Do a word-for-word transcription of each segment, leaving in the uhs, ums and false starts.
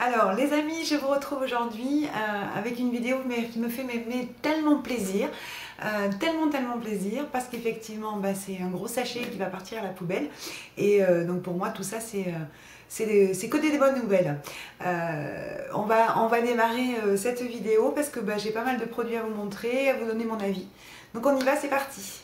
Alors les amis, je vous retrouve aujourd'hui euh, avec une vidéo mais, qui me fait mais, mais tellement plaisir, euh, tellement tellement plaisir parce qu'effectivement bah, c'est un gros sachet qui va partir à la poubelle et euh, donc pour moi tout ça c'est euh, c'est que des, des bonnes nouvelles. Euh, on, va, on va démarrer euh, cette vidéo parce que bah, j'ai pas mal de produits à vous montrer, à vous donner mon avis. Donc on y va, c'est parti.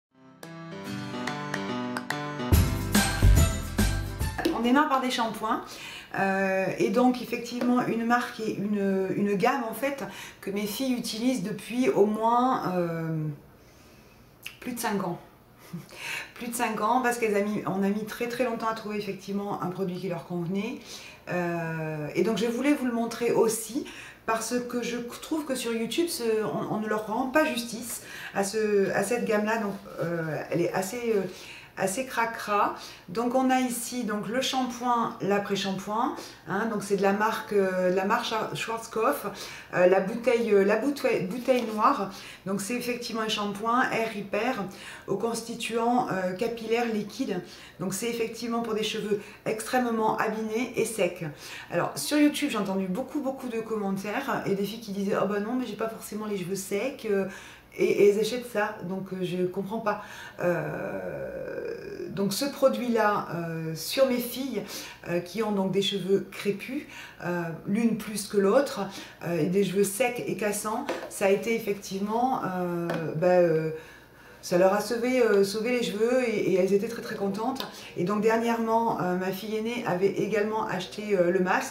On démarre par des shampoings. Euh, et donc effectivement une marque et une, une gamme en fait que mes filles utilisent depuis au moins euh, plus de cinq ans. Plus de cinq ans parce qu'on a mis très très longtemps à trouver effectivement un produit qui leur convenait. Euh, et donc je voulais vous le montrer aussi parce que je trouve que sur YouTube ce, on, on ne leur rend pas justice à, ce, à cette gamme là. Donc euh, elle est assez... Euh, assez cracra. Donc on a ici donc le shampoing, l'après-shampoing, hein, donc c'est de la marque euh, la marque Schwarzkopf, euh, la bouteille euh, la bouteille, bouteille noire. Donc c'est effectivement un shampoing Air Repair au constituant euh, capillaire liquide. Donc c'est effectivement pour des cheveux extrêmement abîmés et secs. Alors sur YouTube j'ai entendu beaucoup beaucoup de commentaires et des filles qui disaient oh bah non mais j'ai pas forcément les cheveux secs. Euh, Et, et elles achètent ça, donc euh, je ne comprends pas. Euh, donc ce produit-là, euh, sur mes filles euh, qui ont donc des cheveux crépus, euh, l'une plus que l'autre, euh, et des cheveux secs et cassants, ça a été effectivement... Euh, bah, euh, ça leur a sauvé, euh, sauvé les cheveux et, et elles étaient très très contentes. Et donc dernièrement, euh, ma fille aînée avait également acheté euh, le masque.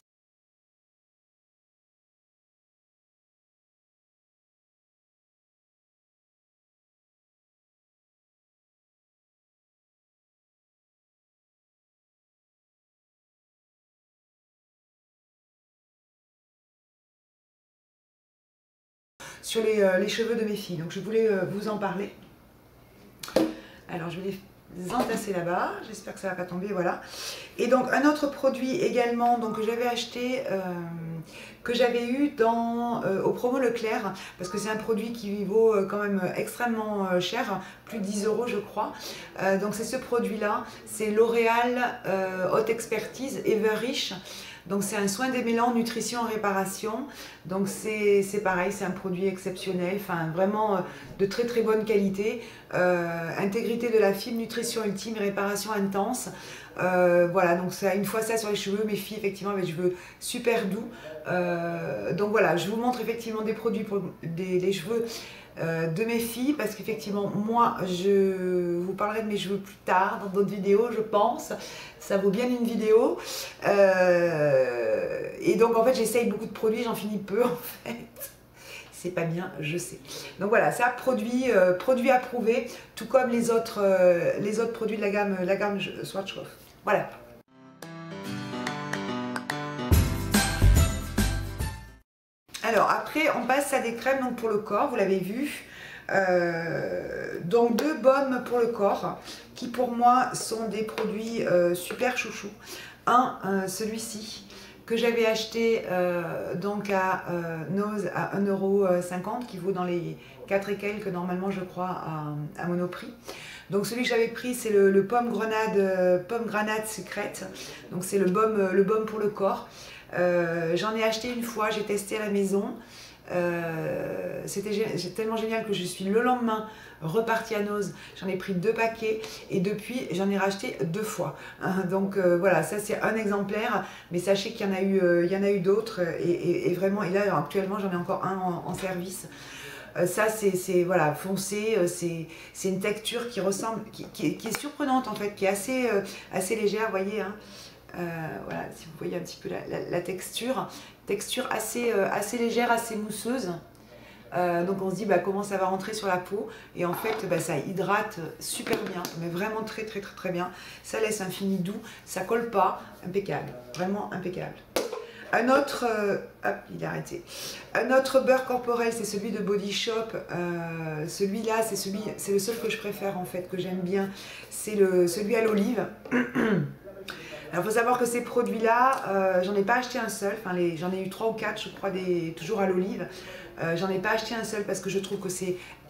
Sur les, euh, les cheveux de mes filles. Donc je voulais euh, vous en parler. Alors je vais les entasser là-bas, j'espère que ça ne va pas tomber, voilà. Et donc un autre produit également donc, que j'avais acheté, euh, que j'avais eu dans, euh, au promo Leclerc, parce que c'est un produit qui vaut euh, quand même extrêmement euh, cher, plus de dix euros je crois. Euh, donc c'est ce produit-là, c'est L'Oréal euh, Haute Expertise Everrich. Donc c'est un soin démêlant, nutrition, réparation. Donc c'est pareil, c'est un produit exceptionnel, enfin vraiment euh, de très très bonne qualité. Euh, intégrité de la fibre, nutrition ultime, réparation intense. Euh, voilà, donc ça, une fois ça sur les cheveux, mes filles effectivement avec des cheveux super doux. Euh, donc voilà, je vous montre effectivement des produits pour des, les cheveux euh, de mes filles parce qu'effectivement moi je vous parlerai de mes cheveux plus tard dans d'autres vidéos je pense. Ça vaut bien une vidéo. Euh, et donc en fait j'essaye beaucoup de produits, j'en finis peu en fait. C'est pas bien, je sais. Donc voilà, ça produit, euh, produit approuvé, tout comme les autres, euh, les autres produits de la gamme, la gamme Schwarzkopf. Voilà. Alors après, on passe à des crèmes donc pour le corps, vous l'avez vu. Euh, donc deux baumes pour le corps qui pour moi sont des produits euh, super chouchou. Un, euh, celui-ci que j'avais acheté euh, donc à euh, Nose à un euro cinquante qui vaut dans les quatre et quelques normalement je crois à, à Monoprix. Donc celui que j'avais pris c'est le, le pomme grenade euh, pomme granate secrète. Donc c'est le baume, le baume pour le corps. Euh, j'en ai acheté une fois, j'ai testé à la maison. Euh, c'était tellement génial que je suis le lendemain repartie à Nose, j'en ai pris deux paquets et depuis j'en ai racheté deux fois. Hein, donc euh, voilà, ça c'est un exemplaire, mais sachez qu'il y en a eu, euh, il y en a eu d'autres et, et, et vraiment, et là actuellement j'en ai encore un en, en service. Euh, ça c'est voilà, foncé, euh, c'est une texture qui ressemble, qui, qui, qui est surprenante en fait, qui est assez, euh, assez légère, vous voyez. Hein. Euh, voilà, si vous voyez un petit peu la, la, la texture, texture assez, euh, assez légère, assez mousseuse. Euh, donc on se dit bah, comment ça va rentrer sur la peau et en fait bah, ça hydrate super bien, mais vraiment très très très très bien. Ça laisse un fini doux, ça colle pas, impeccable, vraiment impeccable. Un autre, euh, hop, il est arrêté. Un autre beurre corporel, c'est celui de Body Shop. Euh, celui-là, c'est celui, c'est le seul que je préfère en fait, que j'aime bien. C'est le celui à l'olive. Alors il faut savoir que ces produits-là, euh, j'en ai pas acheté un seul, enfin j'en ai eu trois ou quatre, je crois, des, toujours à l'olive. Euh, j'en ai pas acheté un seul parce que je trouve que c'est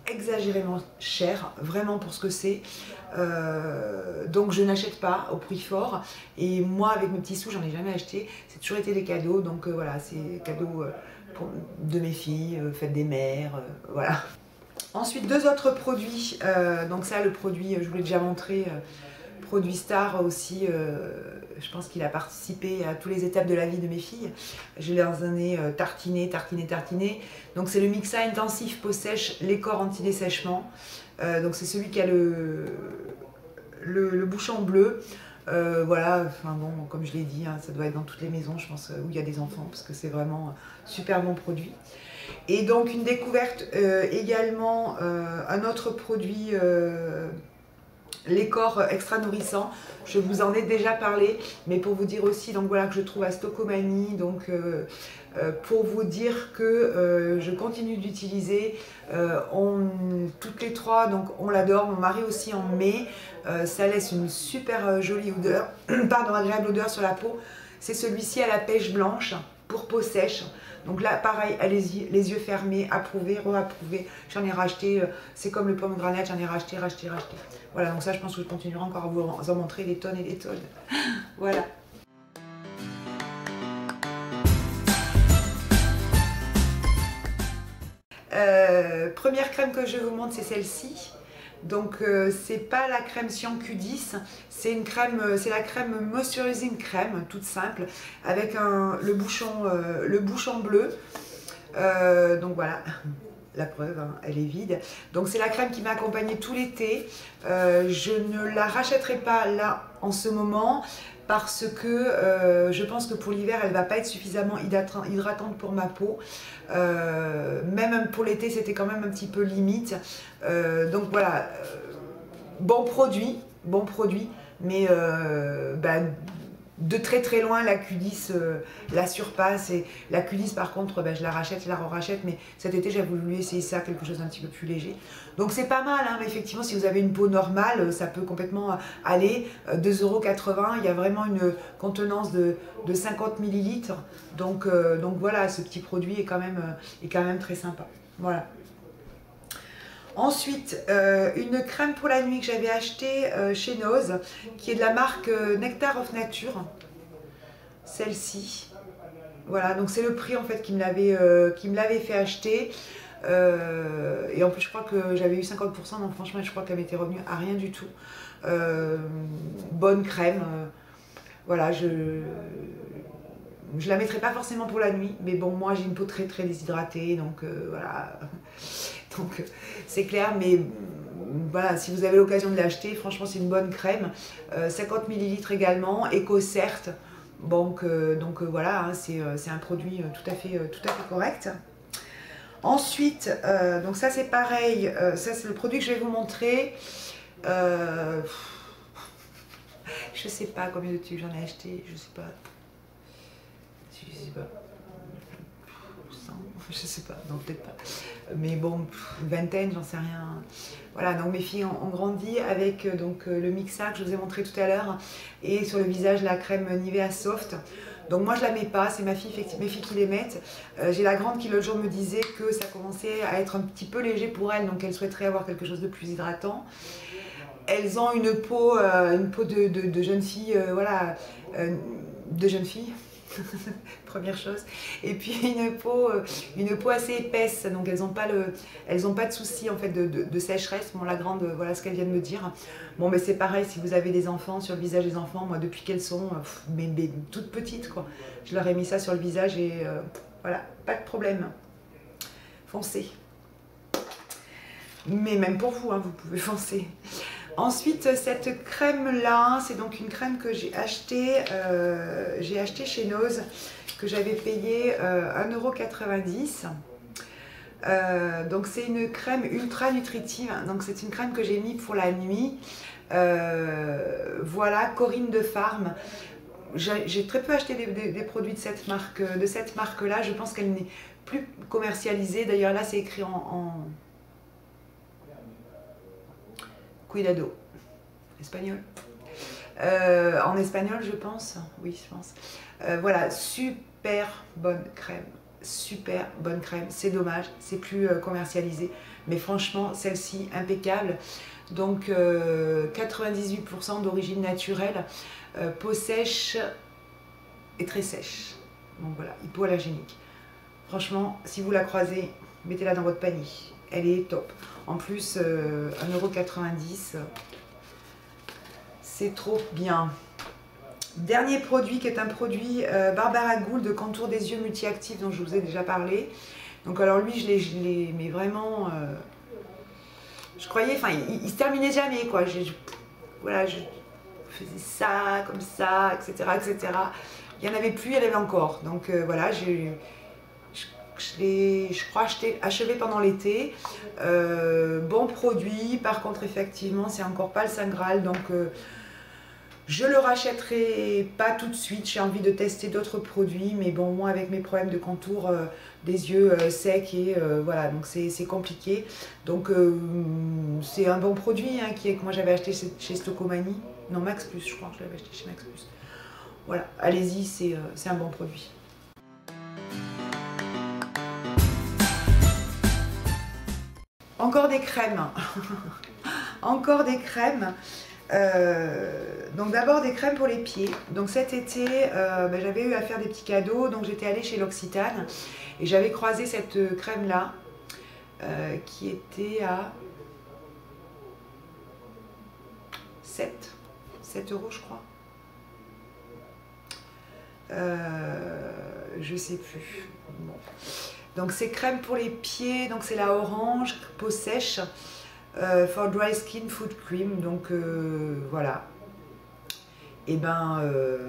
exagérément cher, vraiment pour ce que c'est. Euh, donc je n'achète pas au prix fort. Et moi, avec mes petits sous, j'en ai jamais acheté. C'est toujours été des cadeaux. Donc euh, voilà, c'est cadeaux euh, pour, de mes filles, euh, fête des mères, euh, voilà. Ensuite, deux autres produits. Euh, donc ça, le produit, je vous l'ai déjà montré, euh, produit star aussi. Euh, je pense qu'il a participé à toutes les étapes de la vie de mes filles. Je les ai euh, tartinés, tartinés, tartinés. Donc c'est le Mixa intensif peau sèche, les corps anti-dessèchement. Euh, donc c'est celui qui a le, le, le bouchon bleu. Euh, voilà, enfin bon, comme je l'ai dit, hein, ça doit être dans toutes les maisons, je pense, où il y a des enfants, parce que c'est vraiment un super bon produit. Et donc une découverte euh, également, euh, un autre produit, euh, les corps extra nourrissants. Je vous en ai déjà parlé, mais pour vous dire aussi, donc voilà, que je trouve à Stocomanie, donc euh, euh, pour vous dire que euh, je continue d'utiliser, euh, toutes les trois, donc on l'adore, mon mari aussi en met, euh, ça laisse une super euh, jolie odeur, pardon, agréable odeur sur la peau. C'est celui-ci à la pêche blanche pour peau sèche. Donc là, pareil, allez-y, les yeux fermés, approuvé, re-approuvé. J'en ai racheté, euh, c'est comme le pomegranate, j'en ai racheté, racheté, racheté. Voilà, donc ça, je pense que je continuerai encore à vous en montrer des tonnes et des tonnes. Voilà. Euh, première crème que je vous montre, c'est celle-ci. Donc euh, c'est pas la crème Cyan Q dix, c'est une crème, c'est la crème moisturising crème, toute simple, avec un, le, bouchon, euh, le bouchon bleu. Euh, donc voilà, la preuve, hein, elle est vide. Donc c'est la crème qui m'a accompagnée tout l'été. Euh, je ne la rachèterai pas là en ce moment parce que euh, je pense que pour l'hiver elle ne va pas être suffisamment hydratante pour ma peau. Euh, même pour l'été c'était quand même un petit peu limite. Euh, donc voilà, euh, bon produit, bon produit, mais euh, bah, de très très loin la Q dix euh, la surpasse. Et la Q dix par contre ben, je la rachète, je la re-rachète, mais cet été j'ai voulu essayer ça, quelque chose d'un petit peu plus léger. Donc c'est pas mal, hein, mais effectivement si vous avez une peau normale ça peut complètement aller. Deux euros quatre-vingts, il y a vraiment une contenance de, de cinquante millilitres, donc, euh, donc voilà, ce petit produit est quand même, est quand même très sympa. Voilà. Ensuite, euh, une crème pour la nuit que j'avais achetée euh, chez Nose, qui est de la marque euh, Nectar of Nature. Celle-ci. Voilà, donc c'est le prix en fait qui me l'avait euh, qui me l'avait fait acheter. Euh, et en plus, je crois que j'avais eu cinquante pour cent, donc franchement, je crois qu'elle m'était revenue à rien du tout. Euh, bonne crème. Euh, voilà, je... Je la mettrai pas forcément pour la nuit, mais bon, moi j'ai une peau très très déshydratée, donc euh, voilà. Donc c'est clair, mais voilà, si vous avez l'occasion de l'acheter, franchement c'est une bonne crème. Euh, cinquante millilitres également, EcoCert. Donc, euh, donc euh, voilà, hein, c'est euh, un produit euh, tout à fait, euh, tout à fait correct. Ensuite, euh, donc ça c'est pareil, euh, ça c'est le produit que je vais vous montrer. Euh, je sais pas combien de tubes j'en ai acheté, je sais pas. Je sais pas. cent, je sais pas, non peut-être pas. Mais bon, une vingtaine, j'en sais rien. Voilà, donc mes filles ont, ont grandi avec donc, le Mixa que je vous ai montré tout à l'heure, et sur le visage la crème Nivea Soft. Donc moi je la mets pas, c'est ma fille, mes filles qui les mettent. Euh, J'ai la grande qui l'autre jour me disait que ça commençait à être un petit peu léger pour elle, donc elle souhaiterait avoir quelque chose de plus hydratant. Elles ont une peau, euh, une peau de, de, de jeune fille, euh, voilà, euh, de jeune fille. Première chose, et puis une peau, une peau assez épaisse, donc elles n'ont pas le, elles ont pas de soucis en fait de, de, de sécheresse. Bon, la grande, voilà ce qu'elle vient de me dire. Bon, mais c'est pareil si vous avez des enfants, sur le visage des enfants, moi depuis qu'elles sont pff, mais, mais toutes petites quoi, je leur ai mis ça sur le visage et euh, voilà, pas de problème, foncez. Mais même pour vous, hein, vous pouvez foncer. Ensuite, cette crème-là, c'est donc une crème que j'ai achetée, euh, j'ai acheté chez Nose, que j'avais payé euh, un euro quatre-vingt-dix. Euh, donc c'est une crème ultra nutritive, donc c'est une crème que j'ai mis pour la nuit. Euh, voilà, Corinne de Farm. J'ai très peu acheté des, des, des produits de cette marque, de cette marque-là. Je pense qu'elle n'est plus commercialisée. D'ailleurs là, c'est écrit en... en Cuidado, espagnol. Euh, en espagnol, je pense. Oui, je pense. Euh, voilà, super bonne crème. super bonne crème. C'est dommage, c'est plus euh, commercialisé. Mais franchement, celle-ci, impeccable. Donc, euh, quatre-vingt-dix-huit pour cent d'origine naturelle. Euh, peau sèche et très sèche. Donc voilà, hypoallergénique. Franchement, si vous la croisez, mettez-la dans votre panier. Elle est top. En plus, euh, un euro quatre-vingt-dix, c'est trop bien. Dernier produit qui est un produit euh, Barbara Gould de contour des yeux multi-actifs dont je vous ai déjà parlé. Donc alors lui, je l'ai, mais vraiment, euh, je croyais, enfin, il, il se terminait jamais quoi. Je, je, voilà, je faisais ça, comme ça, et cetera, et cetera. Il n'y en avait plus, il y en avait encore. Donc euh, voilà, j'ai, je, je l'ai, je crois, acheté, achevé pendant l'été. Euh, bon produit, par contre, effectivement, c'est encore pas le Saint Graal, donc. Euh, Je le rachèterai pas tout de suite, j'ai envie de tester d'autres produits, mais bon, moi avec mes problèmes de contour euh, des yeux euh, secs et euh, voilà, donc c'est compliqué. Donc euh, c'est un bon produit hein, qui est, que moi j'avais acheté chez, chez Stocomanie, non Max Plus, je crois que je l'avais acheté chez Max Plus. Voilà, allez-y, c'est euh, un bon produit. Encore des crèmes, encore des crèmes. Euh, donc d'abord des crèmes pour les pieds. Donc cet été euh, ben, j'avais eu à faire des petits cadeaux, donc j'étais allée chez l'Occitane et j'avais croisé cette crème là euh, qui était à sept euros je crois. Euh, je sais plus. Bon. Donc c'est crème pour les pieds, donc c'est la orange, peau sèche. Euh, for dry skin food cream, donc euh, voilà. Et ben euh...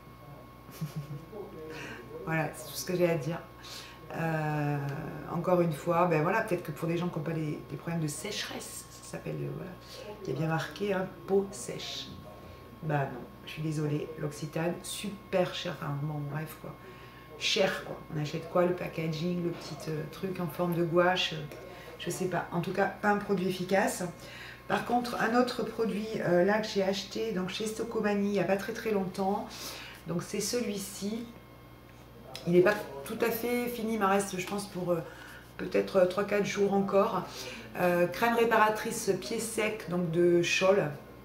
voilà, c'est tout ce que j'ai à dire. Euh, encore une fois, ben voilà, peut-être que pour des gens qui n'ont pas des, des problèmes de sécheresse, ça s'appelle, euh, voilà, il y a bien marqué hein, peau sèche. Bah non, je suis désolée, l'Occitane, super cher, enfin bon, bref quoi, cher quoi. On achète quoi, le packaging, le petit euh, truc en forme de gouache. Euh, Je sais pas, en tout cas pas un produit efficace. Par contre, un autre produit euh, là que j'ai acheté donc chez Stocomanie il n'y a pas très très longtemps, donc c'est celui-ci. Il n'est pas tout à fait fini, il m'en reste je pense pour euh, peut-être trois quatre jours encore. Euh, crème réparatrice pieds secs donc de Scholl.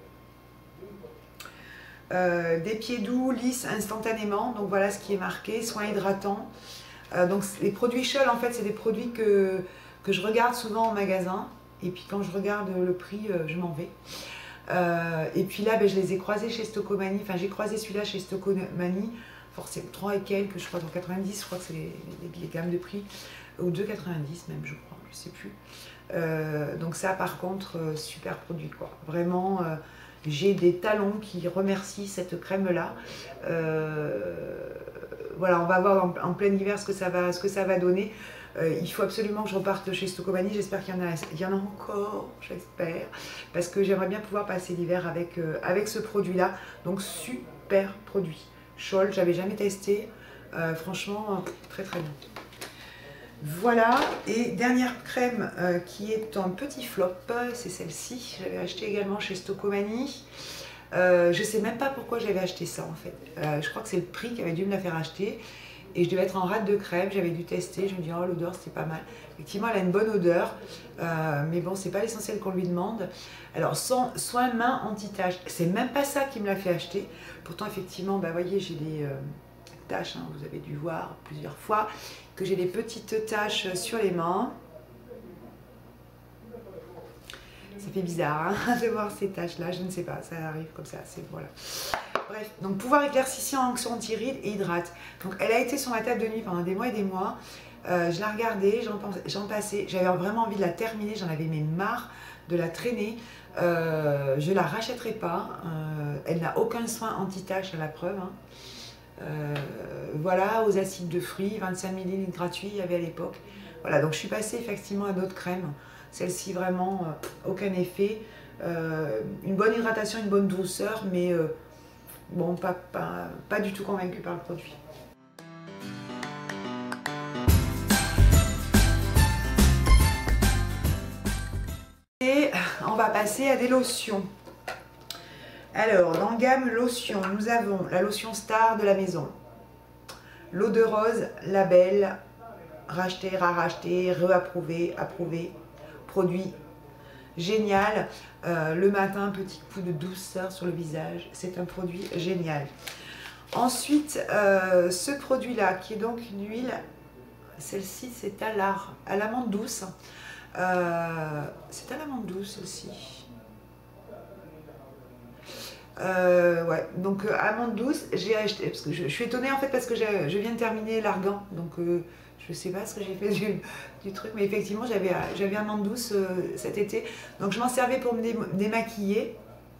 Euh, des pieds doux, lisses instantanément, donc voilà ce qui est marqué, soins hydratants. Euh, donc les produits Scholl en fait c'est des produits que que je regarde souvent en magasin, et puis quand je regarde le prix, euh, je m'en vais. Euh, et puis là, ben, je les ai croisés chez Stocomanie, enfin j'ai croisé celui-là chez Stocomanie, forcément trois et quelques, je crois dans quatre-vingt-dix, je crois que c'est les, les, les gammes de prix, ou deux quatre-vingt-dix même, je crois, je sais plus. Euh, donc ça par contre, euh, super produit quoi, vraiment, euh, j'ai des talons qui remercient cette crème-là. Euh, voilà, on va voir en, en plein hiver ce que ça va, ce que ça va donner. Euh, il faut absolument que je reparte chez Stocomanie, j'espère qu'il y en a, il y en a encore, j'espère, parce que j'aimerais bien pouvoir passer l'hiver avec, euh, avec ce produit-là. Donc super produit. Scholl, j'avais jamais testé, euh, franchement, très très bien. Voilà, et dernière crème euh, qui est un petit flop, c'est celle-ci, j'avais acheté également chez Stocomanie. Euh, je ne sais même pas pourquoi j'avais acheté ça en fait, euh, je crois que c'est le prix qui avait dû me la faire acheter. Et je devais être en rate de crème, j'avais dû tester, je me dis oh l'odeur c'était pas mal. Effectivement elle a une bonne odeur, euh, mais bon c'est pas l'essentiel qu'on lui demande. Alors son, soin main anti-taches, c'est même pas ça qui me l'a fait acheter. Pourtant effectivement, bah voyez j'ai des euh, taches, hein, vous avez dû voir plusieurs fois, que j'ai des petites taches sur les mains. Ça fait bizarre hein, de voir ces taches là, je ne sais pas, ça arrive comme ça, c'est voilà. Bref, donc pouvoir éclaircissant, anti-rides et hydrate. Donc elle a été sur ma table de nuit pendant des mois et des mois. Euh, je la regardais, j'en passais, j'avais vraiment envie de la terminer, j'en avais mais marre de la traîner. Euh, je la rachèterai pas. Euh, elle n'a aucun soin anti-tache à la preuve. Hein. Euh, voilà, aux acides de fruits, vingt-cinq millilitres gratuits, il y avait à l'époque. Voilà, donc je suis passée effectivement à d'autres crèmes. Celle-ci vraiment euh, aucun effet. Euh, une bonne hydratation, une bonne douceur, mais euh, bon, pas, pas, pas du tout convaincue par le produit. Et on va passer à des lotions. Alors, dans gamme lotion, nous avons la lotion star de la maison. L'eau de rose Label racheter, ra-racheter, re-approuver, approuver. Produit génial. Euh, le matin, petit coup de douceur sur le visage. C'est un produit génial. Ensuite, euh, ce produit-là, qui est donc une huile, celle-ci, c'est à l'art, à l'amande douce. Euh, c'est à l'amande douce aussi. Euh, ouais, donc euh, amande douce, j'ai acheté, parce que je, je suis étonnée en fait parce que je viens de terminer l'argan, donc euh, je sais pas ce que j'ai fait du, du truc, mais effectivement j'avais j'avais amande douce euh, cet été, donc je m'en servais pour me dé démaquiller.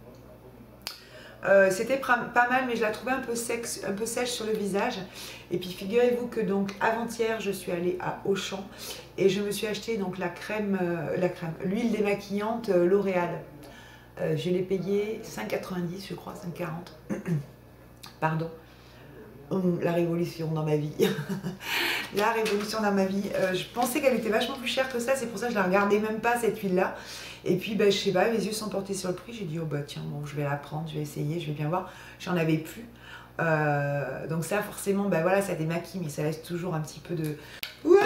Euh, C'était pas mal, mais je la trouvais un peu, sexe, un peu sèche sur le visage. Et puis figurez-vous que donc avant-hier, je suis allée à Auchan et je me suis acheté donc la crème, euh, la crème, l'huile démaquillante euh, L'Oréal. Euh, je l'ai payé cinq quatre-vingt-dix, je crois, cinq quarante. Pardon. Hum, la révolution dans ma vie. La révolution dans ma vie. Euh, je pensais qu'elle était vachement plus chère que ça, c'est pour ça que je la regardais même pas cette huile-là. Et puis, ben, je sais pas, mes yeux sont portés sur le prix. J'ai dit, oh bah tiens, bon, je vais la prendre, je vais essayer, je vais bien voir. J'en avais plus. Euh, donc ça, forcément, ben voilà, ça démaquille, mais ça laisse toujours un petit peu de... Ouah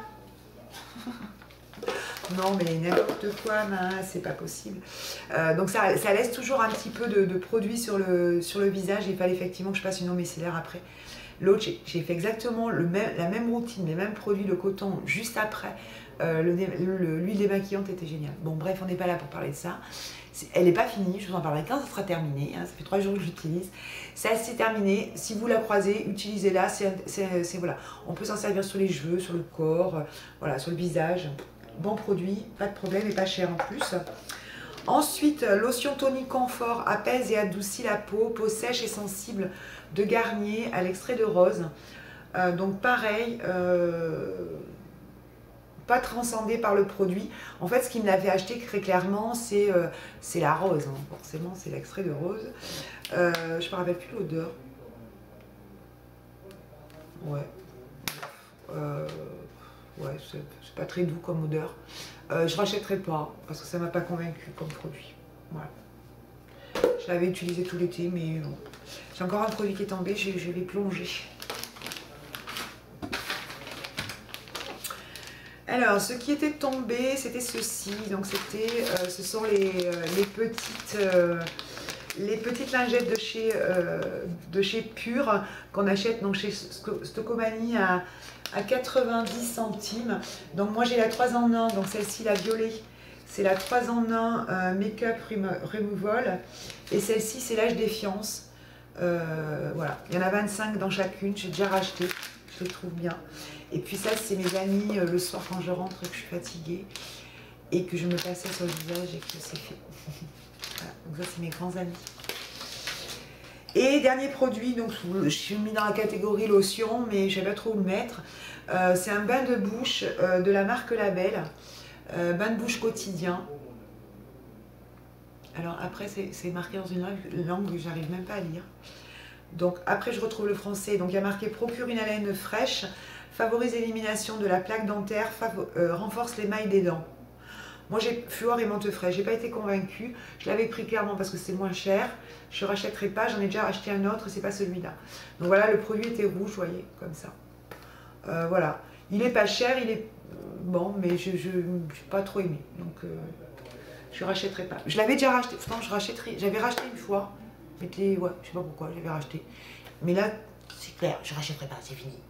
non, mais n'importe quoi, c'est pas possible. Euh, donc ça, ça laisse toujours un petit peu de, de produit sur le, sur le visage. Il fallait effectivement que je passe une eau micellaire après. L'autre, j'ai fait exactement le même, la même routine, les mêmes produits, le coton, juste après. Euh, L'huile démaquillante était géniale. Bon, bref, on n'est pas là pour parler de ça. Elle n'est pas finie, je vous en parlerai quand ça sera terminé. Hein, ça fait trois jours que je l'utilise. Ça, c'est terminé. Si vous la croisez, utilisez-la. C'est voilà. On peut s'en servir sur les cheveux, sur le corps, euh, voilà, sur le visage. Bon produit, pas de problème et pas cher en plus. Ensuite, lotion tonique confort apaise et adoucit la peau, peau sèche et sensible de Garnier à l'extrait de rose. Euh, donc pareil, euh, pas transcendé par le produit. En fait, ce qui me l'avait acheté très clairement, c'est euh, la rose. Hein. Forcément, c'est l'extrait de rose. Euh, je ne me rappelle plus l'odeur. Ouais. Euh, ouais, c'est pas très doux comme odeur. Euh, je rachèterai pas parce que ça m'a pas convaincu comme produit. Voilà. Je l'avais utilisé tout l'été, mais bon. J'ai encore un produit qui est tombé, je, je vais plonger. Alors, ce qui était tombé, c'était ceci. Donc, c'était, euh, ce sont les, euh, les petites, euh, les petites lingettes de chez, euh, de chez Pure qu'on achète donc chez Stocomanie à à quatre-vingt-dix centimes. Donc moi j'ai la trois en un, donc celle-ci la violet, c'est la trois en un euh, Make-up Removal. Et celle-ci c'est l'âge défiance. Euh, voilà, il y en a vingt-cinq dans chacune, j'ai déjà racheté, je les trouve bien. Et puis ça c'est mes amis euh, le soir quand je rentre et que je suis fatiguée et que je me passais sur le visage et que c'est fait. Voilà, donc ça c'est mes grands amis. Et dernier produit, donc je suis mis dans la catégorie lotion, mais je ne sais pas trop où le mettre. Euh, c'est un bain de bouche euh, de la marque Label, euh, bain de bouche quotidien. Alors après, c'est marqué dans une langue que j'arrive même pas à lire. Donc après, je retrouve le français. Donc il y a marqué procure une haleine fraîche, favorise l'élimination de la plaque dentaire, euh, renforce l'émail des dents. Moi j'ai fluor et menthe fraîche, j'ai pas été convaincue, je l'avais pris clairement parce que c'est moins cher, je ne rachèterai pas, j'en ai déjà acheté un autre, c'est pas celui-là. Donc voilà, le produit était rouge, vous voyez, comme ça. Euh, voilà, il est pas cher, il est bon, mais je n'ai pas trop aimé, donc euh, je ne rachèterai pas. Je l'avais déjà racheté, pourtant je rachèterai, j'avais racheté une fois, mais ouais, je sais pas pourquoi, j'avais racheté. Mais là, c'est clair, je ne rachèterai pas, c'est fini.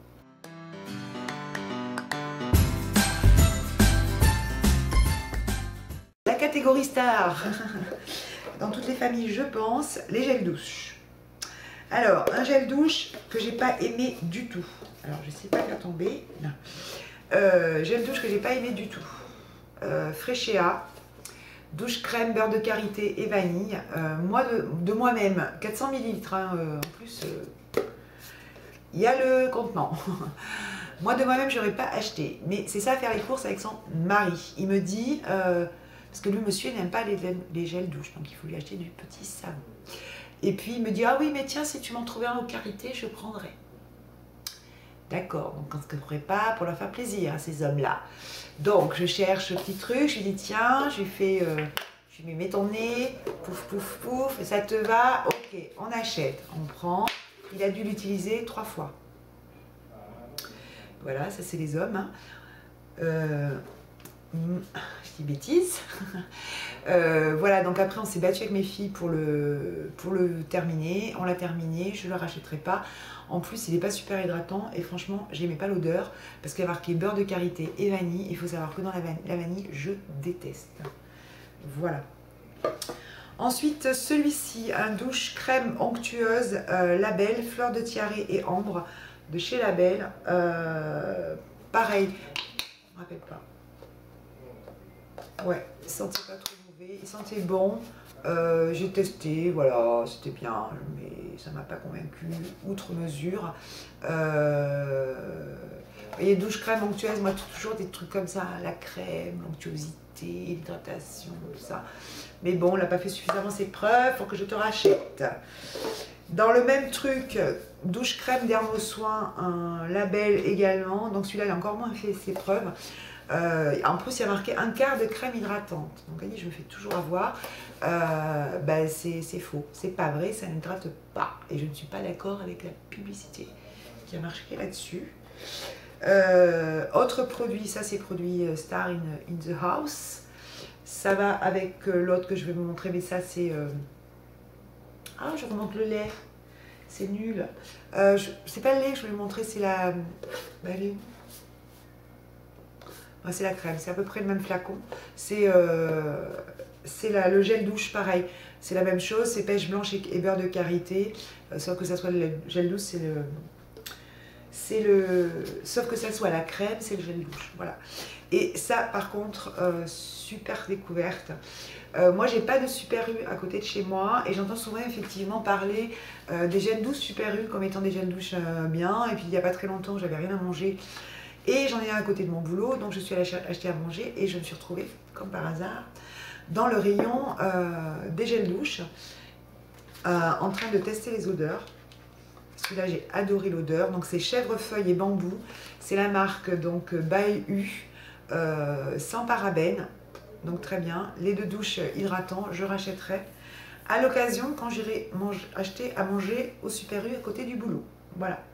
Catégorie star, dans toutes les familles je pense, les gels douche. Alors, un gel douche que j'ai pas aimé du tout. Alors, je sais pas faire tomber. Non. Euh, gel douche que j'ai pas aimé du tout. Euh, Frechéa, douche crème, beurre de karité et vanille. Euh, moi de, de moi-même, quatre cents millilitres. Hein, euh, en plus, il euh, y a le contenant. Moi de moi-même, j'aurais pas acheté. Mais c'est ça, faire les courses avec son mari. Il me dit... Euh, parce que lui, monsieur, n'aime pas les, les gels douche, donc il faut lui acheter du petit savon. Et puis, il me dit, ah oui, mais tiens, si tu m'en trouvais un au karité, je prendrais. D'accord, donc on ne se ferait pas pour leur faire plaisir à ces hommes-là. Donc, je cherche ce petit truc, je lui dis, tiens, je lui fais, euh, je lui mets ton nez, pouf, pouf, pouf, et ça te va, ok, on achète, on prend. Il a dû l'utiliser trois fois. Voilà, ça c'est les hommes. Hein. Euh, je dis bêtises. euh, voilà, donc après on s'est battu avec mes filles pour le, pour le terminer. On l'a terminé, je ne le rachèterai pas. En plus, il n'est pas super hydratant et franchement, j'aimais pas l'odeur parce qu'il y a marqué beurre de karité et vanille. Il faut savoir que dans la vanille, la vanille je déteste. Voilà. Ensuite, celui-ci, un douche crème onctueuse euh, Label, fleur de tiare et ambre de chez Label. Euh, pareil, je me rappelle pas. Ouais, il sentait pas trop mauvais, il sentait bon. Euh, j'ai testé, voilà, c'était bien, mais ça m'a pas convaincu outre mesure. Euh, et douche crème onctueuse, moi toujours des trucs comme ça, la crème, l'onctuosité, l'hydratation, tout ça. Mais bon, on n'a pas fait suffisamment ses preuves, faut que je te rachète. Dans le même truc, douche crème Dermosoin, un Label également. Donc celui-là, il a encore moins fait ses preuves. Euh, en plus, il y a marqué un quart de crème hydratante. Donc, je me fais toujours avoir. Euh, ben, c'est faux. C'est pas vrai, ça n'hydrate pas. Et je ne suis pas d'accord avec la publicité qui a marqué là-dessus. Euh, autre produit, ça c'est produit Star in, in the House. Ça va avec euh, l'autre que je vais vous montrer, mais ça c'est... Euh... Ah, je remonte le lait. C'est nul. Euh, c'est pas le lait que je vais vous montrer, c'est la... Ben, elle est où? C'est la crème, c'est à peu près le même flacon. C'est euh, le gel douche, pareil. C'est la même chose, c'est pêche blanche et, et beurre de karité. Euh, sauf que ça soit le gel douche, c'est le... C'est le... Sauf que ça soit la crème, c'est le gel douche. Voilà. Et ça, par contre, euh, super découverte. Euh, moi, j'ai pas de Super U à côté de chez moi. Et j'entends souvent, effectivement, parler euh, des gels douches Super U comme étant des gels douches euh, bien. Et puis, il n'y a pas très longtemps, j'avais rien à manger. Et j'en ai un à côté de mon boulot, donc je suis allée acheter à manger et je me suis retrouvée, comme par hasard, dans le rayon euh, des gels douche, euh, en train de tester les odeurs. Celui-là, j'ai adoré l'odeur. Donc c'est chèvrefeuille et bambou. C'est la marque donc By U, euh, sans parabènes. Donc très bien. Les deux douches hydratants, je rachèterai à l'occasion quand j'irai acheter à manger au Super U à côté du boulot. Voilà.